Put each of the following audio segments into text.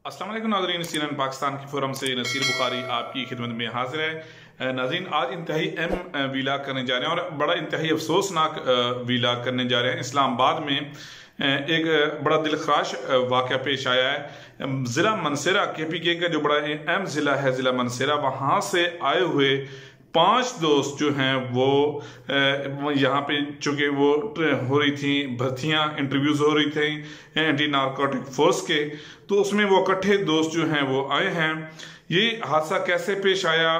अस्सलाम वालेकुम नाज़रीन, CNN पाकिस्तान की फोरम से नसीर बुखारी आपकी खिदमत में हाजिर है। नाज़रीन, आज इंतहाई अहम वीलाग करने जा रहे हैं और बड़ा इंतहाई अफसोसनाक वीलाग करने जा रहे हैं। इस्लामाबाद में एक बड़ा दिलखराश वाक़या पेश आया है। ज़िला मनसेरा KPK का जो बड़ा अहम ज़िला है, ज़िला मनसेरा, वहाँ से आए हुए 5 दोस्त जो हैं वो यहाँ पे चूँकि वो हो रही थी भर्तियाँ, इंटरव्यूज हो रही थी एंटी नारकोटिक फोर्स के, तो उसमें वो इकट्ठे दोस्त जो हैं वो आए हैं। ये हादसा कैसे पेश आया,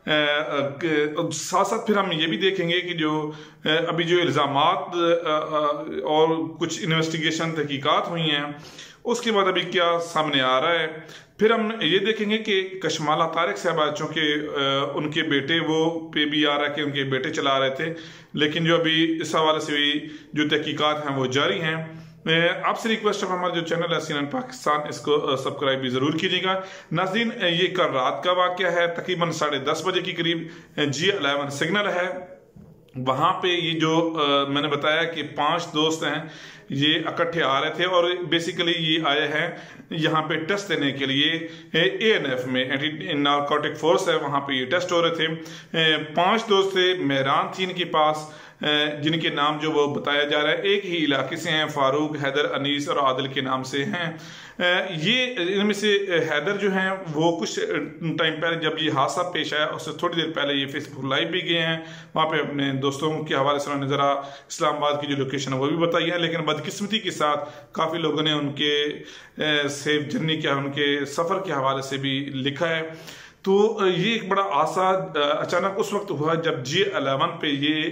साथ साथ फिर हम ये भी देखेंगे कि जो अभी जो इल्ज़ामात और कुछ इन्वेस्टिगेशन तहकीकात हुई हैं उसके बाद अभी क्या सामने आ रहा है। फिर हम ये देखेंगे कि कशमाला तारिक साहबा, चूँकि उनके बेटे वो पे भी आ रहा है कि उनके बेटे चला रहे थे, लेकिन जो अभी इस हवाले से भी जो तहकीकात हैं वो जारी हैं। आपसे रिक्वेस्ट है, हमारा जो चैनल है CNN पाकिस्तान, इसको सब्सक्राइब भी ज़रूर कीजिएगा। नाज़रीन, ये कल रात का वाक़या है, तकरीबन 10:30 बजे के करीब G11 सिग्नल है, वहाँ पे ये जो मैंने बताया कि 5 दोस्त हैं, ये इकट्ठे आ रहे थे और बेसिकली ये आए हैं यहाँ पे टेस्ट देने के लिए। ANF में एंटी नारकोटिक फोर्स है, वहाँ पे ये टेस्ट हो रहे थे। 5 दोस्त थे, मेहरान थी इनके पास, जिनके नाम जो वो बताया जा रहा है एक ही इलाके से हैं, फारूक, हैदर, अनीस और आदिल के नाम से हैं। ये इनमें से हैदर जो हैं वो कुछ टाइम पहले जब ये हादसा पेश आया उससे थोड़ी देर पहले ये फेसबुक लाइव भी गए हैं, वहाँ पे अपने दोस्तों के हवाले से उन्होंने ज़रा इस्लामाबाद की जो लोकेशन है वो भी बताई है। लेकिन बदकिस्मती के साथ काफ़ी लोगों ने उनके सेफ जर्नी क्या, उनके सफ़र के हवाले से भी लिखा है। तो ये एक बड़ा हादसा अचानक उस वक्त हुआ जब G11 पे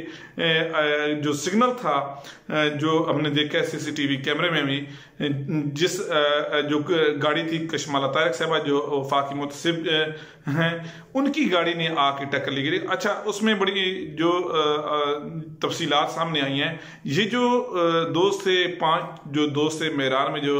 ये जो सिग्नल था, जो हमने देखा है CCTV कैमरे में भी, जिस जो गाड़ी थी कशमाला तारिक साहबा जो वफाकी मुतसिब हैं, उनकी गाड़ी ने आके टक्कर ली गई। अच्छा, उसमें बड़ी जो तफसीलात सामने आई हैं। ये जो दोस्त थे, 5 जो दोस्त थे मेहरान में जो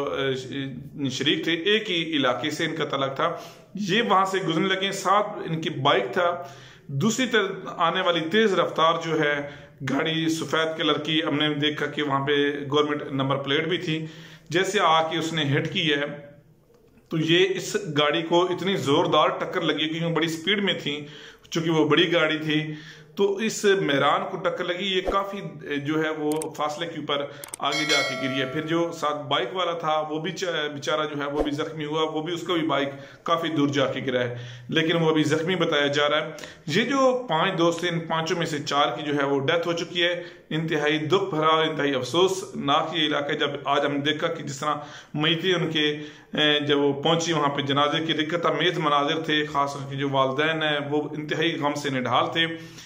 शरीक थे, एक ही इलाके से इनका तलक था, ये वहां से गुजरने लगे, साथ इनकी बाइक था। दूसरी तरफ आने वाली तेज रफ्तार जो है गाड़ी सफेद कलर की, हमने देखा कि वहां पे गवर्नमेंट नंबर प्लेट भी थी, जैसे आके उसने हिट की है तो ये इस गाड़ी को इतनी जोरदार टक्कर लगी क्योंकि बड़ी स्पीड में थी, चूंकि वो बड़ी गाड़ी थी, तो इस मेहरान को टक्कर लगी। ये काफी जो है वो फासले के ऊपर आगे जाके गिरी है। फिर जो साथ बाइक वाला था वो भी बेचारा जो है वो भी जख्मी हुआ, वो भी उसका भी बाइक काफी दूर जाके गिरा है, लेकिन वो भी जख्मी बताया जा रहा है। ये जो 5 दोस्त थे, इन 5 में से 4 की जो है वो डेथ हो चुकी है। इंतहाई दुख भरा, इंतहाई अफसोसनाक ये इलाका, जब आज हमने देखा कि जिस तरह मईतें उनके जब वो पहुंची वहां पे जनाजे की दिक्कत अमेज मनाजिर थे, खास करके जो वालदैन है वो इंतहाई गम से निढाल थे।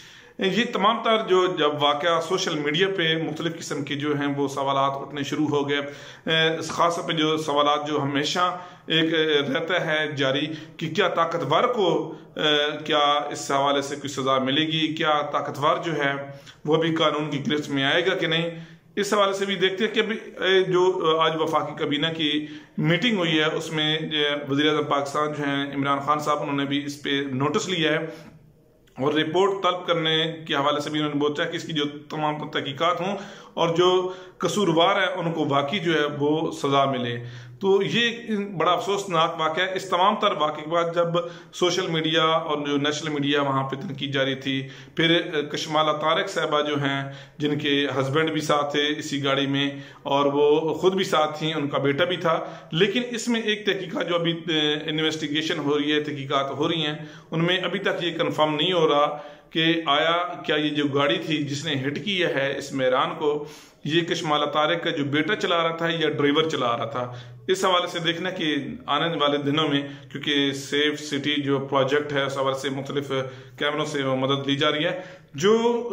ये तमाम तर जो जब वाक़या सोशल मीडिया पे मुख्तलिफ किस्म के जो हैं वो सवालात उठने शुरू हो गए, ख़ास तौर पे जो सवालात जो हमेशा एक रहता है जारी कि क्या ताकतवर को क्या इस हवाले से कोई सज़ा मिलेगी, क्या ताकतवर जो है वो भी कानून की गिरफ्त में आएगा कि नहीं। इस हवाले से भी देखते हैं कि अभी जो आज वफाकी काबीना की मीटिंग हुई है उसमें वज़ीर-ए-आज़म पाकिस्तान जो हैं इमरान खान साहब, उन्होंने भी इस पे नोटिस लिया है और रिपोर्ट तलब करने के हवाले से भी उन्होंने बोला कि इसकी जो तमाम तहकीकात हों और जो कसूरवार है उनको वाकई जो है वो सज़ा मिले। तो ये बड़ा अफसोसनाक वाक़या है। इस तमाम तर वाक़े के बाद जब सोशल मीडिया और जो नेशनल मीडिया वहाँ पे तनकीद जारी थी, फिर कशमाला तारिक साहबा जो हैं जिनके हस्बैंड भी साथ थे इसी गाड़ी में और वो ख़ुद भी साथ थी, उनका बेटा भी था, लेकिन इसमें एक तहकीकात जो अभी इन्वेस्टिगेशन हो रही है, तहकीकात हो रही हैं, उनमें अभी तक ये कन्फर्म नहीं हो रहा कि आया क्या ये जो गाड़ी थी जिसने हिट किया है इस मेहरान को, ये कशमाला तारिक का जो बेटा चला रहा था या ड्राइवर चला रहा था। इस हवाले से देखना कि आने वाले दिनों में, क्योंकि सेफ सिटी जो प्रोजेक्ट है उस हवाले से मुख्तलिफ कैमरों से वो मदद ली जा रही है। जो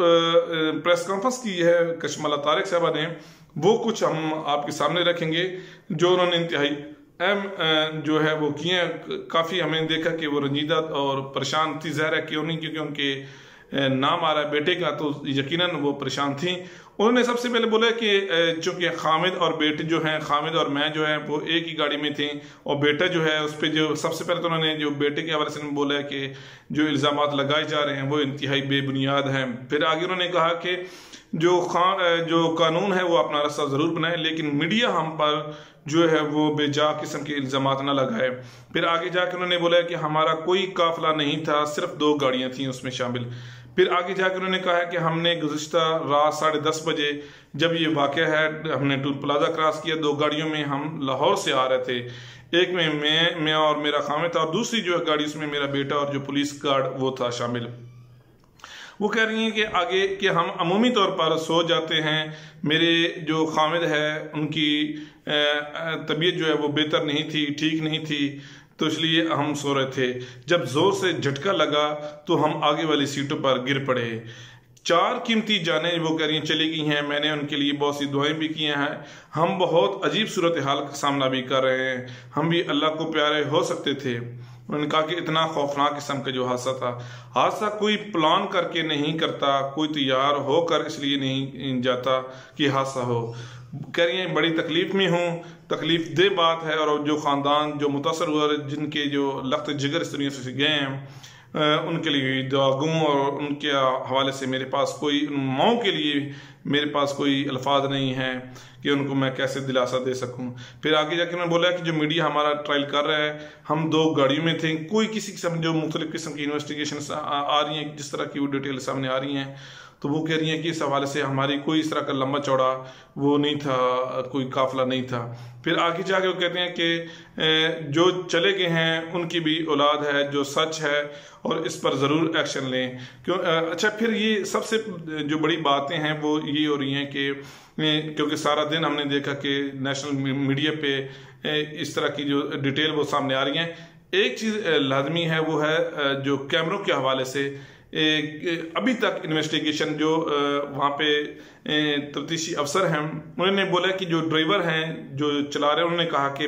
प्रेस कॉन्फ्रेंस की है कशमाला तारिक साहबा ने, वो कुछ हम आपके सामने रखेंगे जो उन्होंने इंतहाई अहम जो है वो किए हैं। काफ़ी हमने देखा कि वो रंजीदा और परेशान थी, ज़ाहिर है क्यों नहीं, क्योंकि उनके नाम आ रहा है बेटे का, तो यकीनन वो परेशान थी। उन्होंने सबसे पहले बोला कि चूंकि हामिद और बेटे जो हैं, हामिद और मैं जो है वो एक ही गाड़ी में थे, और बेटा जो है उस पर जो सबसे पहले तो उन्होंने जो बेटे के हवाले से बोला है कि जो इल्ज़ामात लगाए जा रहे हैं वो इंतहाई बेबुनियाद हैं। फिर आगे उन्होंने कहा कि जो कानून है वो अपना रास्ता ज़रूर बनाए, लेकिन मीडिया हम पर जो है वो बेजा किस्म के इल्ज़ामात न लगाए। फिर आगे जाकर उन्होंने बोला कि हमारा कोई काफिला नहीं था, सिर्फ 2 गाड़ियाँ थीं उसमें शामिल। फिर आगे जाकर उन्होंने कहा कि हमने गुज़िश्ता रात 10:30 बजे जब ये वाक़या है, हमने टूल प्लाजा क्रॉस किया, 2 गाड़ियों में हम लाहौर से आ रहे थे, एक में मैं और मेरा खामिद था, और दूसरी जो गाड़ी उसमें मेरा बेटा और जो पुलिस गार्ड वो था शामिल। वो कह रही हैं कि आगे कि हम अमूमी तौर पर सो जाते हैं, मेरे जो खामिद है उनकी तबीयत जो है वो बेहतर नहीं थी, ठीक नहीं थी, तो इसलिए हम सो रहे थे। जब जोर से झटका लगा तो हम आगे वाली सीटों पर गिर पड़े। 4 कीमती जानें वो कह रही हैं चली गई हैं, मैंने उनके लिए बहुत सी दुआएं भी की हैं। हम बहुत अजीब सूरत हाल का सामना भी कर रहे हैं, हम भी अल्लाह को प्यारे हो सकते थे। उन्होंने कहा कि इतना खौफनाक किस्म का जो हादसा था, हादसा कोई प्लान करके नहीं करता, कोई तैयार होकर इसलिए नहीं जाता कि हादसा हो। कह रही हैं बड़ी तकलीफ में हूँ, तकलीफ दे बात है, और जो ख़ानदान जो मुतासर हुआ, जिनके जो लख्त जिगर इस दुनिया से गए हैं, उनके लिए दुआ गूँ, और उनके हवाले से मेरे पास कोई माओं के लिए मेरे पास कोई अल्फाज नहीं है कि उनको मैं कैसे दिलासा दे सकूं। फिर आगे जाके उन्होंने बोला कि जो मीडिया हमारा ट्रायल कर रहा है, हम 2 गाड़ियों में थे, कोई किसी किस्म जो मुख्तलिफ किस्म की इन्वेस्टिगेशन आ रही हैं, जिस तरह की वो डिटेल सामने आ रही हैं, तो वो कह रही हैं कि इस हवाले से हमारी कोई इस तरह का लंबा चौड़ा वो नहीं था, कोई काफिला नहीं था। फिर आगे जाके वो कहते हैं कि जो चले गए हैं उनकी भी औलाद है, जो सच है, और इस पर ज़रूर एक्शन लें। क्यों? अच्छा, फिर ये सबसे जो बड़ी बातें हैं वो ये हो रही हैं कि क्योंकि सारा दिन हमने देखा कि नेशनल मीडिया पे इस तरह की जो डिटेल वो सामने आ रही हैं। एक चीज़ लाजमी है, वो है जो कैमरों के हवाले से अभी तक इन्वेस्टिगेशन जो वहाँ पे तफ्तीशी अफसर हैं उन्होंने बोला कि जो ड्राइवर हैं जो चला रहे हैं, उन्होंने कहा कि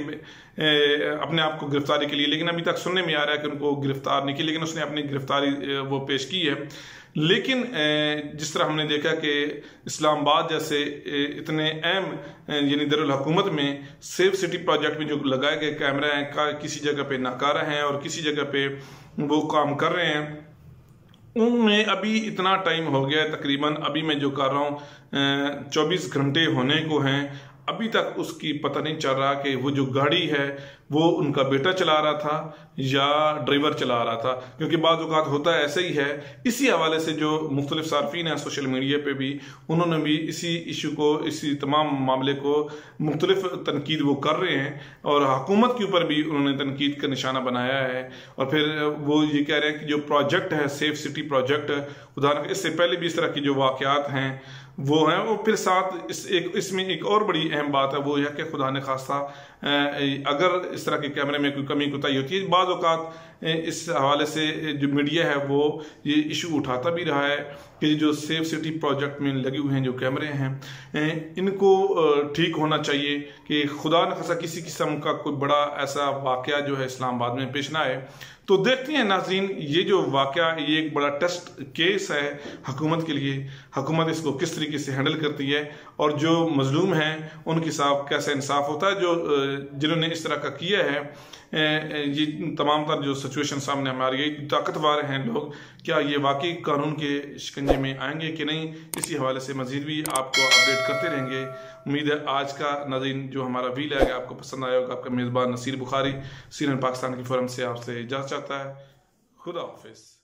अपने आप को गिरफ्तारी के लिए, लेकिन अभी तक सुनने में आ रहा है कि उनको गिरफ्तार नहीं की, लेकिन उसने अपनी गिरफ्तारी वो पेश की है। लेकिन जिस तरह हमने देखा कि इस्लामाबाद जैसे इतने अहम यानी दारुल हुकूमत में सेफ सिटी प्रोजेक्ट में जो लगाए गए कैमरे हैं, किसी जगह पे नाकारा हैं और किसी जगह पे वो काम कर रहे हैं, उनमें अभी इतना टाइम हो गया है, तकरीबन अभी मैं जो कर रहा हूँ 24 घंटे होने को हैं, अभी तक उसकी पता नहीं चल रहा कि वो जो गाड़ी है वो उनका बेटा चला रहा था या ड्राइवर चला रहा था, क्योंकि बाद औक़ात होता है ऐसे ही है। इसी हवाले से जो मुख्तलिफ सार्फिन हैं सोशल मीडिया पे भी, उन्होंने भी इसी इशू को, इसी तमाम मामले को मुख्तलिफ तनकीद वो कर रहे हैं, और हुकूमत के ऊपर भी उन्होंने तनकीद का निशाना बनाया है। और फिर वो ये कह रहे हैं कि जो प्रोजेक्ट है सेफ सिटी प्रोजेक्ट, उदाहरण इससे पहले भी इस तरह की जो वाक़यात हैं वो हैं, वो फिर साथ इसमें एक और बड़ी अहम बात है, वो यह कि खुदा ने खास्ता अगर इस तरह के कैमरे में कोई कमी कोताही होती है, बाद औक़ात इस हवाले से जो मीडिया है वो ये इशू उठाता भी रहा है कि जो सेफ सिटी प्रोजेक्ट में लगे हुए हैं जो कैमरे हैं, इनको ठीक होना चाहिए कि खुदा न खासा किसी किस्म का कोई बड़ा ऐसा वाक़या जो है इस्लामाबाद में पेश ना आए। तो देखते हैं नाज़रीन, ये जो वाक़या ये एक बड़ा टेस्ट केस है हुकूमत के लिए, हुकूमत इसको किस तरीके से हैंडल करती है, और जो मजलूम हैं उनके साथ कैसा इंसाफ होता है, जो जिन्होंने इस तरह का किया है। ये तमाम तर जो सिचुएशन सामने हमारी ये ताकतवर हैं लोग, क्या ये वाकई कानून के शिकंजे में आएंगे कि नहीं, इसी हवाले से मजीद भी आपको अपडेट करते रहेंगे। उम्मीद है आज का नाज़रीन जो हमारा वील है आपको पसंद आया होगा। आपका मेज़बान नसीर बुखारी, CNN पाकिस्तान के फोरम से आपसे इजाज़त चाहता है। खुदा हाफिज़।